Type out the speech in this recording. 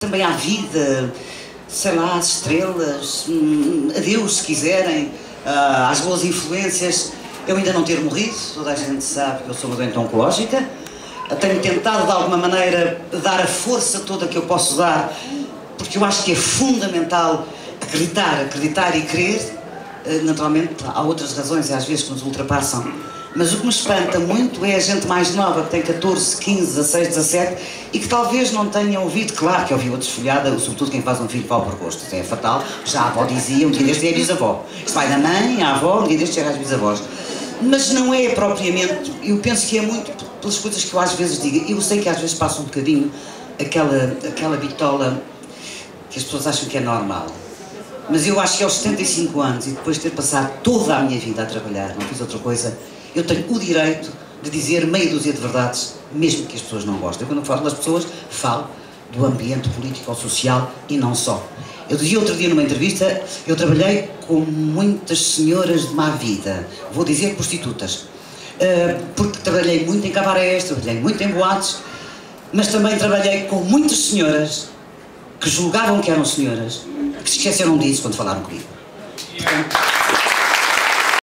também à vida, sei lá, às estrelas, a Deus, se quiserem, às boas influências. Eu ainda não ter morrido, toda a gente sabe que eu sou uma doente oncológica. Tenho tentado, de alguma maneira, dar a força toda que eu posso dar, porque eu acho que é fundamental acreditar e crer. Naturalmente, há outras razões, às vezes, que nos ultrapassam. Mas o que me espanta muito é a gente mais nova, que tem 14, 15, 16, 17, e que talvez não tenha ouvido, claro que ouviu a desfolhada, sobretudo quem faz um filho para o por gosto, isso é fatal. Já a avó dizia, um dia deste é a bisavó. Isto vai da mãe, à avó, um dia deste chega às bisavós. Mas não é propriamente, eu penso que é muito pelas coisas que eu às vezes digo. Eu sei que às vezes passa um bocadinho aquela bitola que as pessoas acham que é normal. Mas eu acho que aos 75 anos, e depois de ter passado toda a minha vida a trabalhar, não fiz outra coisa, eu tenho o direito de dizer meia dúzia de verdades, mesmo que as pessoas não gostem. Quando eu falo das pessoas, falo do ambiente político ou social e não só. Eu dizia outro dia numa entrevista, eu trabalhei com muitas senhoras de má vida, vou dizer prostitutas, porque trabalhei muito em cabarés, trabalhei muito em boates, mas também trabalhei com muitas senhoras que julgavam que eram senhoras, que se esqueceram disso quando falaram comigo. Portanto,